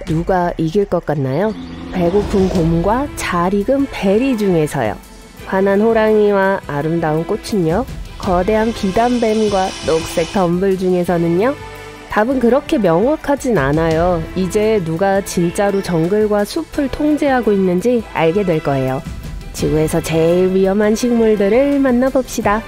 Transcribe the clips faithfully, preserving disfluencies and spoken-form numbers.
누가 이길 것 같나요? 배고픈 곰과 잘 익은 베리 중에서요. 환한 호랑이와 아름다운 꽃은요? 거대한 비단뱀과 녹색 덤불 중에서는요? 답은 그렇게 명확하진 않아요. 이제 누가 진짜로 정글과 숲을 통제하고 있는지 알게 될 거예요. 지구에서 제일 위험한 식물들을 만나봅시다.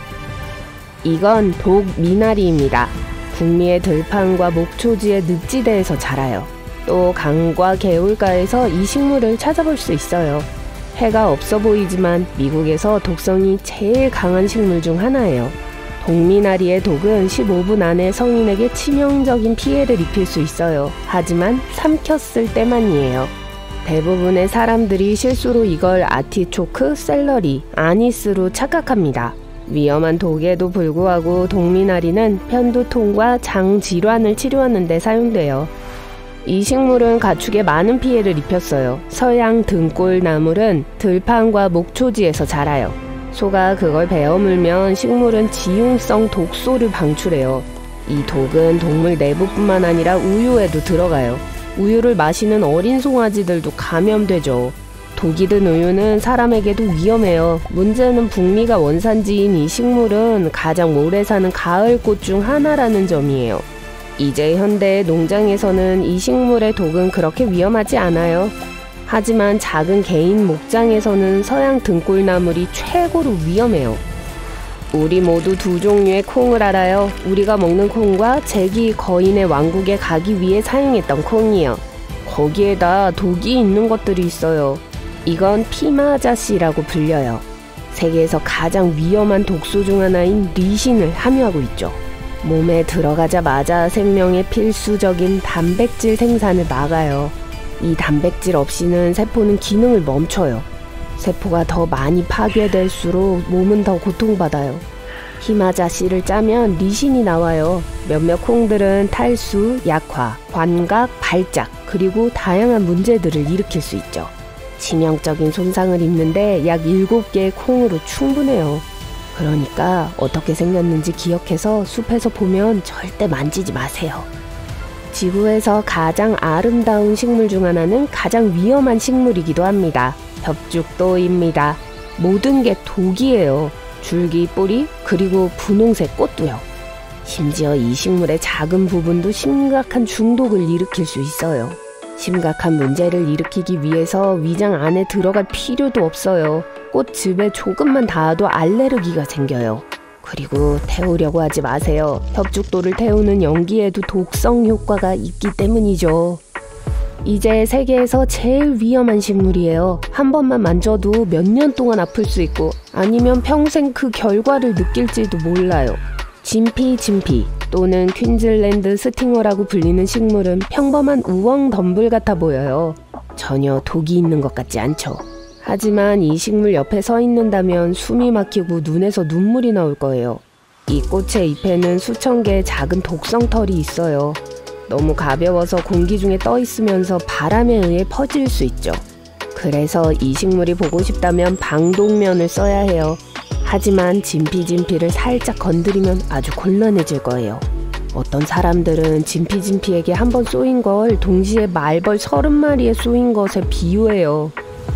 이건 독미나리입니다. 북미의 들판과 목초지의 늪지대에서 자라요. 또 강과 개울가에서 이 식물을 찾아볼 수 있어요. 해가 없어 보이지만 미국에서 독성이 제일 강한 식물 중 하나예요. 독미나리의 독은 십오 분 안에 성인에게 치명적인 피해를 입힐 수 있어요. 하지만 삼켰을 때만이에요. 대부분의 사람들이 실수로 이걸 아티초크, 샐러리, 아니스로 착각합니다. 위험한 독에도 불구하고 독미나리는 편두통과 장 질환을 치료하는 데 사용돼요. 이 식물은 가축에 많은 피해를 입혔어요. 서양 등골나물은 들판과 목초지에서 자라요. 소가 그걸 베어 물면 식물은 지용성 독소를 방출해요. 이 독은 동물 내부뿐만 아니라 우유에도 들어가요. 우유를 마시는 어린 송아지들도 감염되죠. 독이 든 우유는 사람에게도 위험해요. 문제는 북미가 원산지인 이 식물은 가장 오래 사는 가을꽃 중 하나라는 점이에요. 이제 현대의 농장에서는 이 식물의 독은 그렇게 위험하지 않아요. 하지만 작은 개인 목장에서는 서양 등골나물이 최고로 위험해요. 우리 모두 두 종류의 콩을 알아요. 우리가 먹는 콩과 제기 거인의 왕국에 가기 위해 사용했던 콩이요. 거기에다 독이 있는 것들이 있어요. 이건 피마자씨라고 불려요. 세계에서 가장 위험한 독소 중 하나인 리신을 함유하고 있죠. 몸에 들어가자마자 생명의 필수적인 단백질 생산을 막아요. 이 단백질 없이는 세포는 기능을 멈춰요. 세포가 더 많이 파괴될수록 몸은 더 고통받아요. 피마자씨를 짜면 리신이 나와요. 몇몇 콩들은 탈수, 약화, 환각, 발작, 그리고 다양한 문제들을 일으킬 수 있죠. 치명적인 손상을 입는데 약 일곱 개의 콩으로 충분해요. 그러니까 어떻게 생겼는지 기억해서 숲에서 보면 절대 만지지 마세요. 지구에서 가장 아름다운 식물 중 하나는 가장 위험한 식물이기도 합니다. 엽죽도입니다. 모든 게 독이에요. 줄기, 뿌리, 그리고 분홍색 꽃도요. 심지어 이 식물의 작은 부분도 심각한 중독을 일으킬 수 있어요. 심각한 문제를 일으키기 위해서 위장 안에 들어갈 필요도 없어요. 꽃즙에 조금만 닿아도 알레르기가 생겨요. 그리고 태우려고 하지 마세요. 엽죽도를 태우는 연기에도 독성 효과가 있기 때문이죠. 이제 세계에서 제일 위험한 식물이에요. 한 번만 만져도 몇 년 동안 아플 수 있고 아니면 평생 그 결과를 느낄지도 몰라요. 진피진피 또는 퀸즐랜드 스팅어라고 불리는 식물은 평범한 우엉 덤불 같아 보여요. 전혀 독이 있는 것 같지 않죠. 하지만 이 식물 옆에 서 있는다면 숨이 막히고 눈에서 눈물이 나올 거예요. 이 꽃의 잎에는 수천 개의 작은 독성털이 있어요. 너무 가벼워서 공기 중에 떠 있으면서 바람에 의해 퍼질 수 있죠. 그래서 이 식물이 보고 싶다면 방독면을 써야 해요. 하지만 진피진피를 살짝 건드리면 아주 곤란해질 거예요. 어떤 사람들은 진피진피에게 한 번 쏘인 걸 동시에 말벌 서른 마리에 쏘인 것에 비유해요.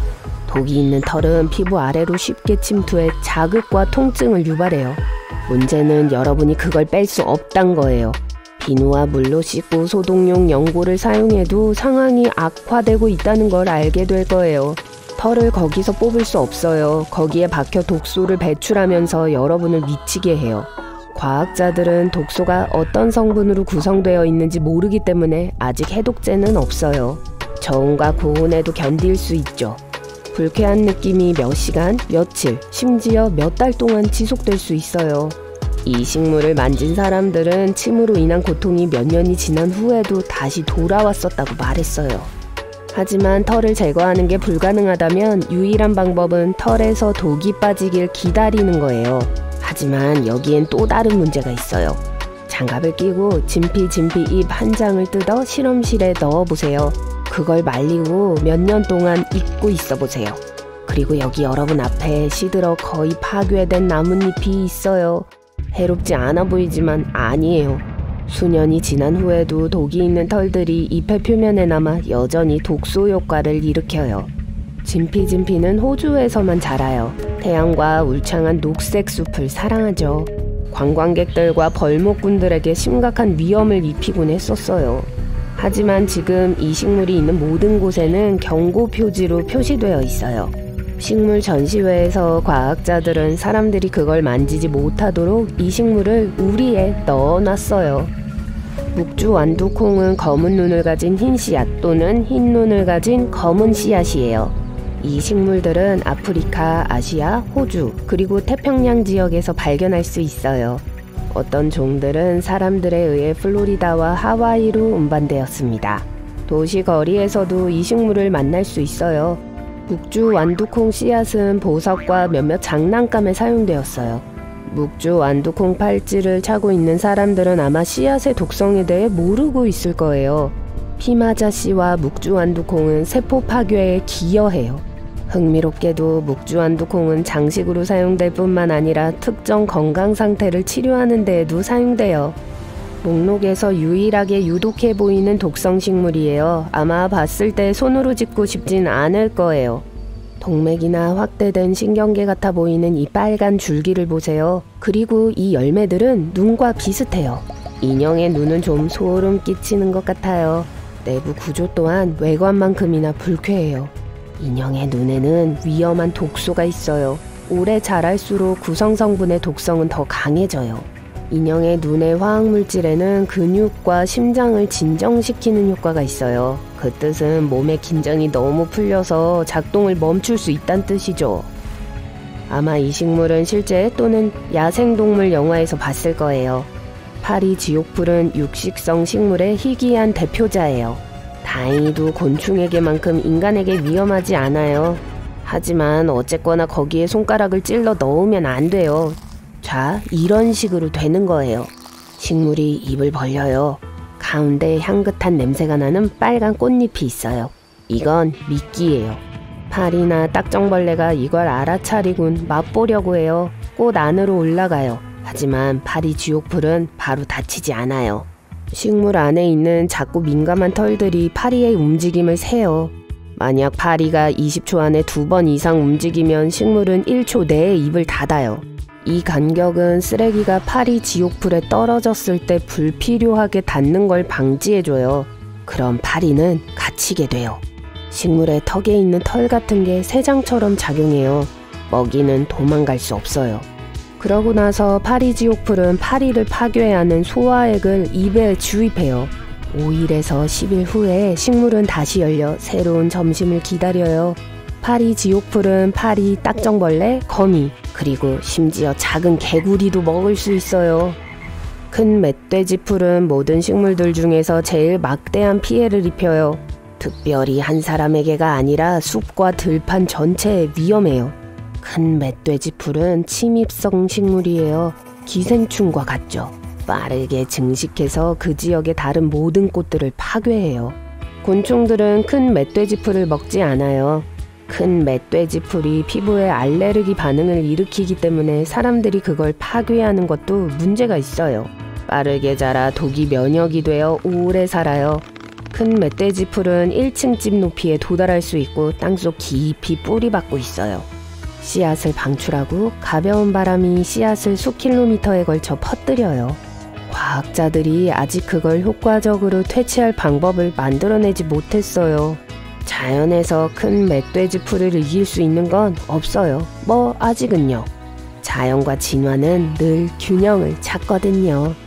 독이 있는 털은 피부 아래로 쉽게 침투해 자극과 통증을 유발해요. 문제는 여러분이 그걸 뺄 수 없단 거예요. 비누와 물로 씻고 소독용 연고를 사용해도 상황이 악화되고 있다는 걸 알게 될 거예요. 털을 거기서 뽑을 수 없어요. 거기에 박혀 독소를 배출하면서 여러분을 미치게 해요. 과학자들은 독소가 어떤 성분으로 구성되어 있는지 모르기 때문에 아직 해독제는 없어요. 저온과 고온에도 견딜 수 있죠. 불쾌한 느낌이 몇 시간, 며칠, 심지어 몇 달 동안 지속될 수 있어요. 이 식물을 만진 사람들은 침으로 인한 고통이 몇 년이 지난 후에도 다시 돌아왔었다고 말했어요. 하지만 털을 제거하는 게 불가능하다면 유일한 방법은 털에서 독이 빠지길 기다리는 거예요. 하지만 여기엔 또 다른 문제가 있어요. 장갑을 끼고 진피진피 잎 한 장을 뜯어 실험실에 넣어보세요. 그걸 말리고 몇 년 동안 잊고 있어 보세요. 그리고 여기 여러분 앞에 시들어 거의 파괴된 나뭇잎이 있어요. 해롭지 않아 보이지만 아니에요. 수년이 지난 후에도 독이 있는 털들이 잎의 표면에 남아 여전히 독소 효과를 일으켜요. 진피진피는 호주에서만 자라요. 태양과 울창한 녹색 숲을 사랑하죠. 관광객들과 벌목꾼들에게 심각한 위험을 입히곤 했었어요. 하지만 지금 이 식물이 있는 모든 곳에는 경고 표지로 표시되어 있어요. 식물 전시회에서 과학자들은 사람들이 그걸 만지지 못하도록 이 식물을 우리에 넣어놨어요. 묵주완두콩은 검은 눈을 가진 흰 씨앗 또는 흰 눈을 가진 검은 씨앗이에요. 이 식물들은 아프리카, 아시아, 호주, 그리고 태평양 지역에서 발견할 수 있어요. 어떤 종들은 사람들에 의해 플로리다와 하와이로 운반되었습니다. 도시 거리에서도 이 식물을 만날 수 있어요. 묵주완두콩 씨앗은 보석과 몇몇 장난감에 사용되었어요. 묵주완두콩 팔찌를 차고 있는 사람들은 아마 씨앗의 독성에 대해 모르고 있을 거예요. 피마자씨와 묵주완두콩은 세포 파괴에 기여해요. 흥미롭게도 묵주완두콩은 장식으로 사용될 뿐만 아니라 특정 건강 상태를 치료하는 데에도 사용돼요. 목록에서 유일하게 유독해 보이는 독성 식물이에요. 아마 봤을 때 손으로 짚고 싶진 않을 거예요. 동맥이나 확대된 신경계 같아 보이는 이 빨간 줄기를 보세요. 그리고 이 열매들은 눈과 비슷해요. 인형의 눈은 좀 소름 끼치는 것 같아요. 내부 구조 또한 외관만큼이나 불쾌해요. 인형의 눈에는 위험한 독소가 있어요. 오래 자랄수록 구성 성분의 독성은 더 강해져요. 인형의 눈의 화학물질에는 근육과 심장을 진정시키는 효과가 있어요. 그 뜻은 몸의 긴장이 너무 풀려서 작동을 멈출 수 있다는 뜻이죠. 아마 이 식물은 실제 또는 야생동물 영화에서 봤을 거예요. 파리 지옥풀은 육식성 식물의 희귀한 대표자예요. 다행히도 곤충에게만큼 인간에게 위험하지 않아요. 하지만 어쨌거나 거기에 손가락을 찔러 넣으면 안 돼요. 자, 이런 식으로 되는 거예요. 식물이 입을 벌려요. 가운데 향긋한 냄새가 나는 빨간 꽃잎이 있어요. 이건 미끼예요. 파리나 딱정벌레가 이걸 알아차리곤 맛보려고 해요. 꽃 안으로 올라가요. 하지만 파리 지옥풀은 바로 다치지 않아요. 식물 안에 있는 작고 민감한 털들이 파리의 움직임을 세요. 만약 파리가 이십 초 안에 두 번 이상 움직이면 식물은 일 초 내에 입을 닫아요. 이 간격은 쓰레기가 파리 지옥풀에 떨어졌을 때 불필요하게 닿는 걸 방지해줘요. 그럼 파리는 갇히게 돼요. 식물의 턱에 있는 털 같은 게 새장처럼 작용해요. 먹이는 도망갈 수 없어요. 그러고 나서 파리 지옥풀은 파리를 파괴하는 소화액을 입에 주입해요. 오 일에서 십 일 후에 식물은 다시 열려 새로운 점심을 기다려요. 파리 지옥풀은 파리, 딱정벌레, 거미, 그리고 심지어 작은 개구리도 먹을 수 있어요. 큰 멧돼지풀은 모든 식물들 중에서 제일 막대한 피해를 입혀요. 특별히 한 사람에게가 아니라 숲과 들판 전체에 위험해요. 큰 멧돼지풀은 침입성 식물이에요. 기생충과 같죠. 빠르게 증식해서 그 지역의 다른 모든 꽃들을 파괴해요. 곤충들은 큰 멧돼지풀을 먹지 않아요. 큰 멧돼지풀이 피부에 알레르기 반응을 일으키기 때문에 사람들이 그걸 파괴하는 것도 문제가 있어요. 빠르게 자라 독이 면역이 되어 오래 살아요. 큰 멧돼지풀은 일 층집 높이에 도달할 수 있고 땅속 깊이 뿌리박고 있어요. 씨앗을 방출하고 가벼운 바람이 씨앗을 수킬로미터에 걸쳐 퍼뜨려요. 과학자들이 아직 그걸 효과적으로 퇴치할 방법을 만들어내지 못했어요. 자연에서 큰 멧돼지풀을 이길 수 있는 건 없어요. 뭐 아직은요. 자연과 진화는 늘 균형을 찾거든요.